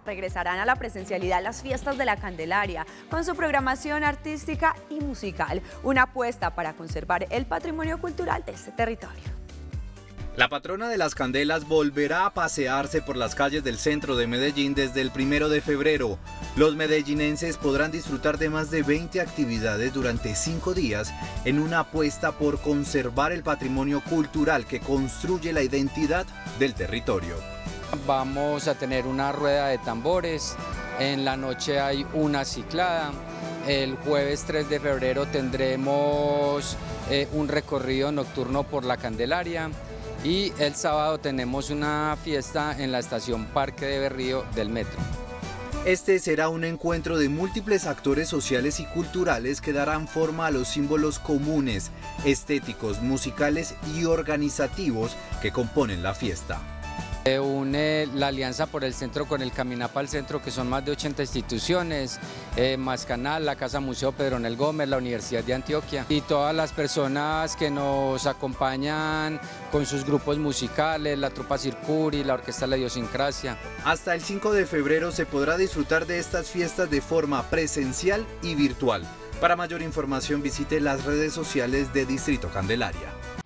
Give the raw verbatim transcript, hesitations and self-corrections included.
Regresarán a la presencialidad las fiestas de la Candelaria, con su programación artística y musical, una apuesta para conservar el patrimonio cultural de este territorio. La patrona de las candelas volverá a pasearse por las calles del centro de Medellín desde el primero de febrero. Los medellinenses podrán disfrutar de más de veinte actividades durante cinco días en una apuesta por conservar el patrimonio cultural que construye la identidad del territorio. Vamos a tener una rueda de tambores, en la noche hay una ciclada, el jueves tres de febrero tendremos eh, un recorrido nocturno por la Candelaria y el sábado tenemos una fiesta en la estación Parque de Berrío del metro. Este será un encuentro de múltiples actores sociales y culturales que darán forma a los símbolos comunes, estéticos, musicales y organizativos que componen la fiesta. Se une la Alianza por el Centro con el Caminapa al Centro, que son más de ochenta instituciones, eh, Mascanal, la Casa Museo Pedronel Gómez, la Universidad de Antioquia y todas las personas que nos acompañan con sus grupos musicales, la Trupa Circuri, la Orquesta La Idiosincrasia. Hasta el cinco de febrero se podrá disfrutar de estas fiestas de forma presencial y virtual. Para mayor información visite las redes sociales de Distrito Candelaria.